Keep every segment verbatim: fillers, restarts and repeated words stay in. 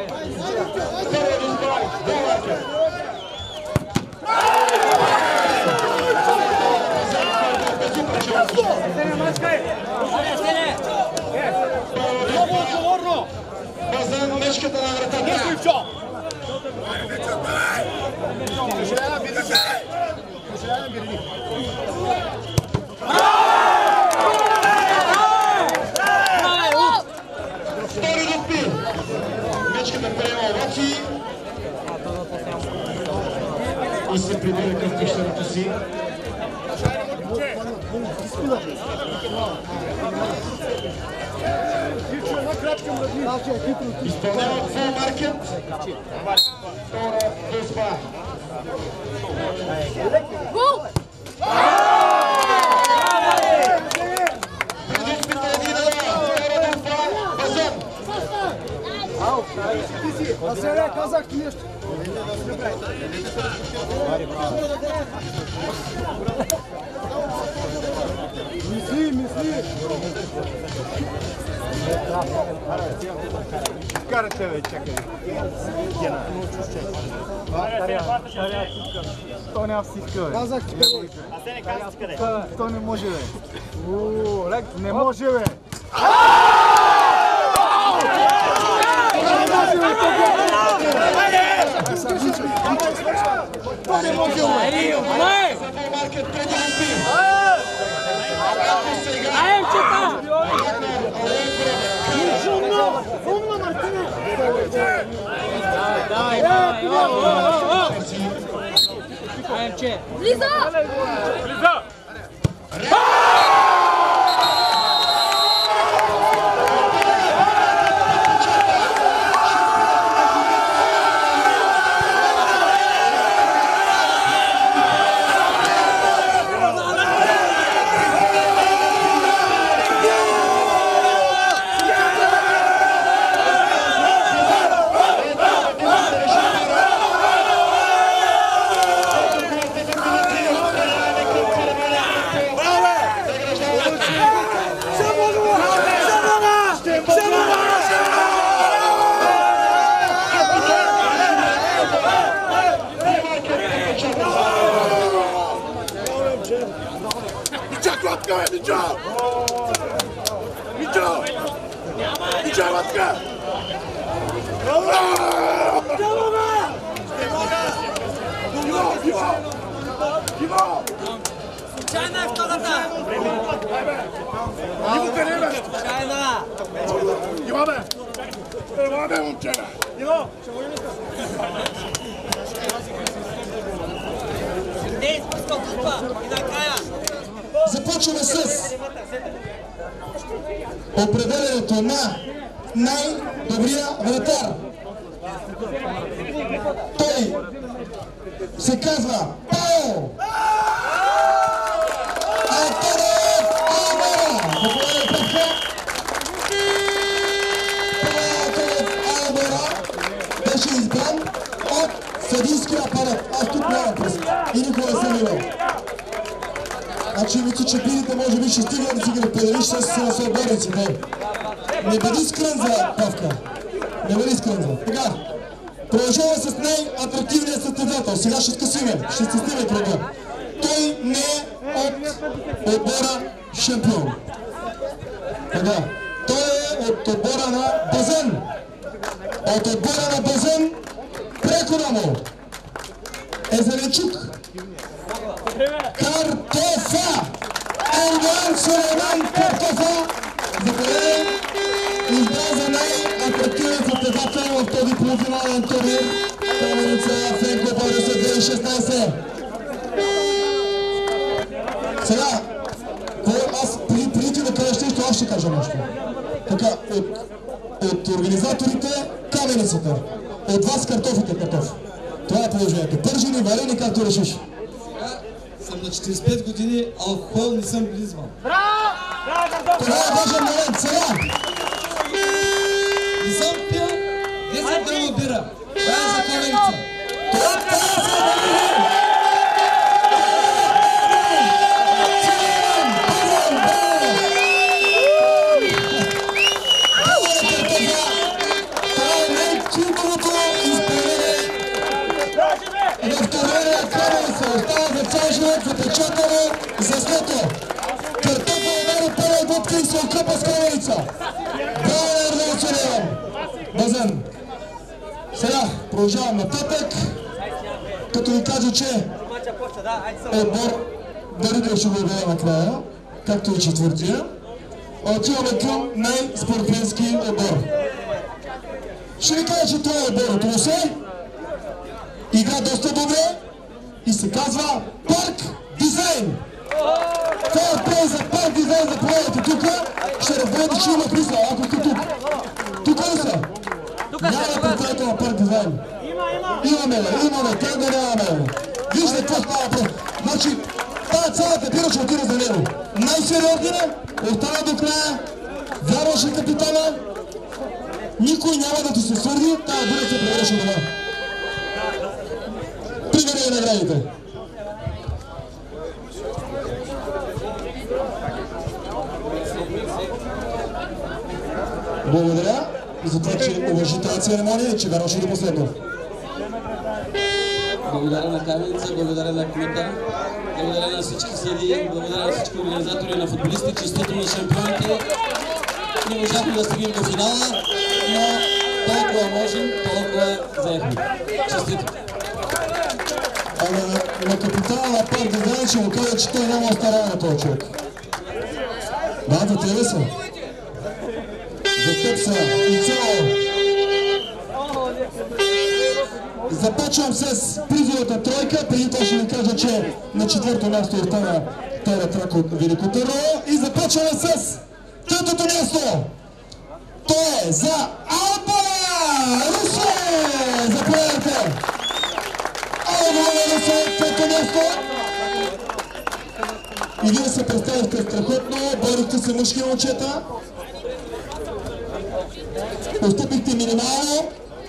Базан, мечката на вратата. Втори допи. Мечката приема овации и се прибира към къщерата си. Изпълняват фул маркет. Втора дозба. Продуктите един на втора дозба. Базан. Василе, казах ти нещо. Мисли, мисли. Карате, бе, чакай. То няма всичка, бе. Казах ти, бе. А се не казах ти къде. То не може, бе. Ууу, лек, не може, бе. То не може, бе. Аем, чета! Умно, Мартина! Давай, давай, Аем, че! Влиза! Влиза! Ничего! Ничего! Ничего, ласка! Иво! Иво! Иво! Случайна е втората! Иво, къде бе? Случайна! Иво, бе! Иво, бе, момче! Иво! Не е изпускал група и накрая! Започваме с определението на най-добрия вратар. Той се казва Пао Антониев Албора. Заповядайте, Петко. Пао Антониев Албора беше избран от съдийския апарат. Аз тук нямам пръст и никога не съм имал. Значи мисля, че пидите може би ще стигнат да си ги напределиш с съотборниците. Не бъди скрънза, Павка. Не бъди скрънза. Така, продължаваме с най-атрактивния състезател. Сега ще скъсиме, ще стесниме кръга. Той не е от отбора шампион. Така, той е от отбора на Базен. От отбора на Базен, Прекорамо, Езеренчук, Картофа! Елган Сулейман Картофа! Заповядай! Избран за най-атрактивен състезател в този полуфинален турнир. Каменица Фенко Борис две хиляди и шестнадесет. Сега, аз преди ти да кажеш нещо, аз ще кажа нещо. Така, от, от организаторите Каменицата. От вас картофите, Картоф. Това е положението. Пържени, варени, както решиш. Съм на четиридесет и пет години, алкохол не съм близвал. Това е важен момент, сега! Не съм пил, десет грама бира. Това е за Каменица. Това е за Каменица! Това е най-чудо момент запечатано заснето. Картофа удари първа дупка и се окъпа с каменица. Браво на Ерден Суреван. Базен. Сега продължавам нататък. Като ви кажа, че отбор дарител ще го обявя накрая, както и четвъртия. Отиваме към най-спортменски отбор. Ще ви кажа, че това е отбор от Русе. Игра доста добре и се казва Парк Дизайн. Това е през за Парк Дизайн, заповядайте тук. Ще разберете, че има присла, ако сте тук. Тук ли са? Няма представител на Парк Дизайн. Имаме ли? Имаме. Как да нямаме? Вижте какво става въпрос. Значи, тази цялата бира ще отиде за него. Най-сериозният остана до края. Вярваше капитана. Никой няма да ти се свърди. Тази бира се превреше дома. Примери и наградите. Благодаря за това, че уважи тази церемония и че вярваше до последно. Благодаря на Каменица, благодаря на кмета, благодаря на всички съдии, благодаря на всички организатори на футболисти, честито на шампионите. Не можахме да стигнем до финала, но толкова можем, толкова заехме. Честито! А на, на капитана на Парк Дизайн ще му кажа, че той няма остарява на този човек. Да, за тебе са. За теб са и цяло. Започвам с призовата тройка, преди това ще ви кажа, че на четвърто място остана Тера Трак от Велико Търново и започваме с третото място. То е за Алба Русе! Заповядайте! Алба Русе, трето място. И вие се представихте страхотно, борихте се мъжки момчета. Постъпихте минимално.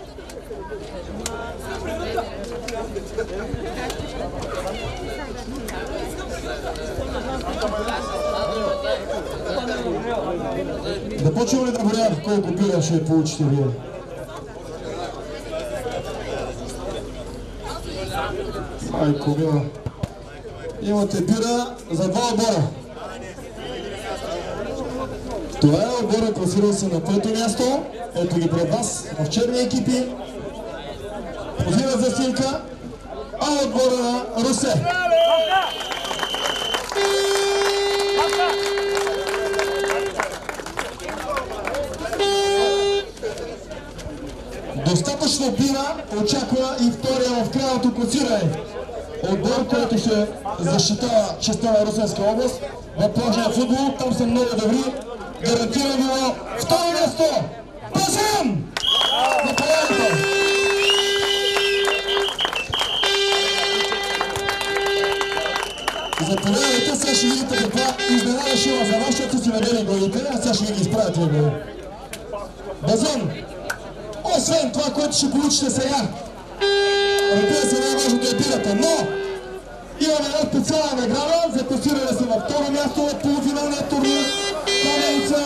Да почваме ли да боря колко бира ще получите вие? Айко мила. Имате бира за два отбора. Това е отбора, класирал се на пето място. Ето ги пред вас в черни екипи. Позират за снимка. А отбора на Русе. Достатъчно бира очаква и втория в крайното класиране. Отбор, който ще защитава честта на Русенска област в плажния футбол. Там са много добри. Гарантирано било второ място. Базен! Заповядайте! Заповядайте, сега ще видите каква изненада ще има за вас, защото си надели главите, а сега ще ви ги изправят тия глави. Базен! Освен това, което ще получите сега, разбира се, най-важното е бирата, но имаме една специална награда за класиране се на второ място в полуфиналния турнир. Каменица.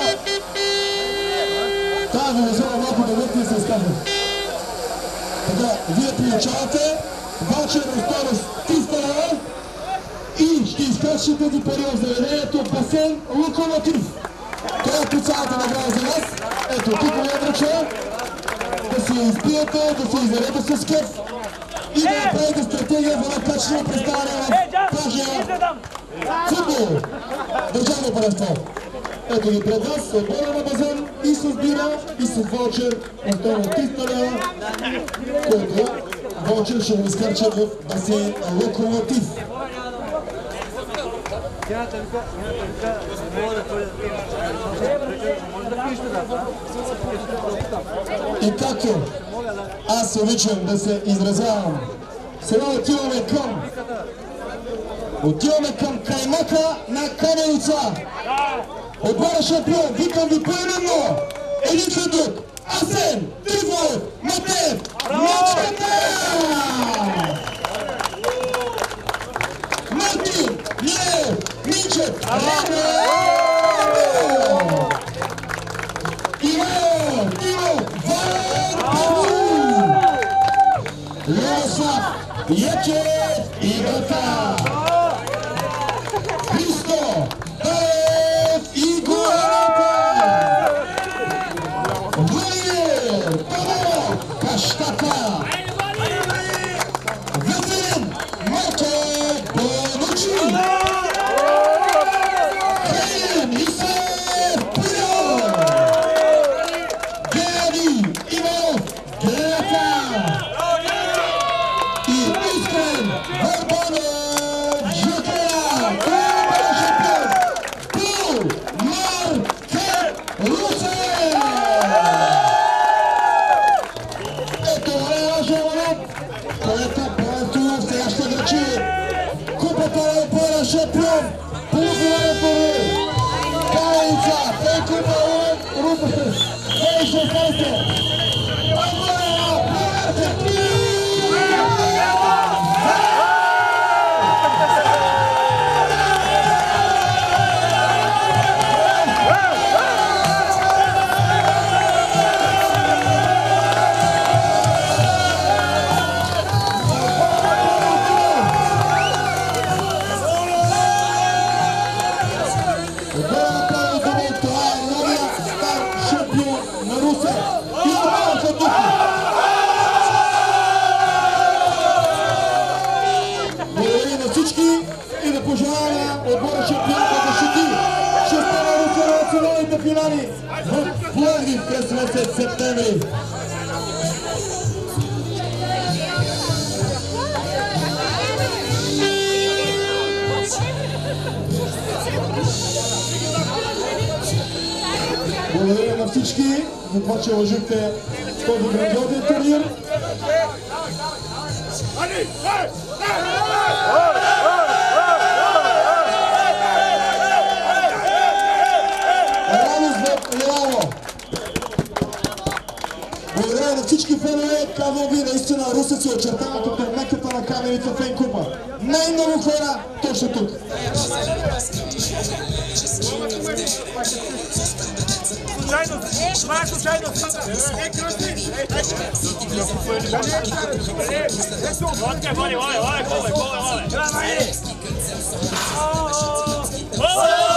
Тази ви взема малко да върти и се изкажа. Така, вие получавате ваучер на стойност триста лева и ще изкачите тези пари в заведението басейн Локомотив. Това е специалната награда за вас. Ето, тук ви я връча. Да си изпиете, да си изядете с кеф и да направите стратегия за една качествено представяне в плажния футбол. Държавно първенство. Ето ги пред вас, отбора на Базен и с бира, и с ваучер на стойност триста лева, който ваучер ще го изкарчат в басейн Локомотив. И както аз обичам да се изразявам, сега отиваме към отиваме към каймака на Каменица. Отбора шампион, викам ви поименно, един след друг, Асен, Трифонов, Матеев, Мечката! Мартин, Лев, Минчев, Рано! Иво, Тиво, Вален, Лосав, Ячев и Гата! Bravo! Kaštaka! Ветерин Марко Бонучи! Хелен Исер Пио! Георги Иво Грека! И Искрен Върбанов Жукея! Това е шампион! Пул Маркет Русе! Ето е важен момент, който просто сега ще грачи купата на пълна шампион, полуфинален турнир. Калица, Фейкупа и Рупес, две хиляди и шестнадесета. Отбора, Маркет! И да пожелая отбора шампионата да щити шеста на Русе на националните финали в Пловдив през месец септември. Благодаря на всички за това, че лъжихте този грандиозен турнир. Благодаря на всички фенове, казвам ви, наистина Русе се очертава като меката на каменица Фейкупа. Най-много хора точно тук. Случайно, това е случайно. Лодка, води, води, води, води, води, води.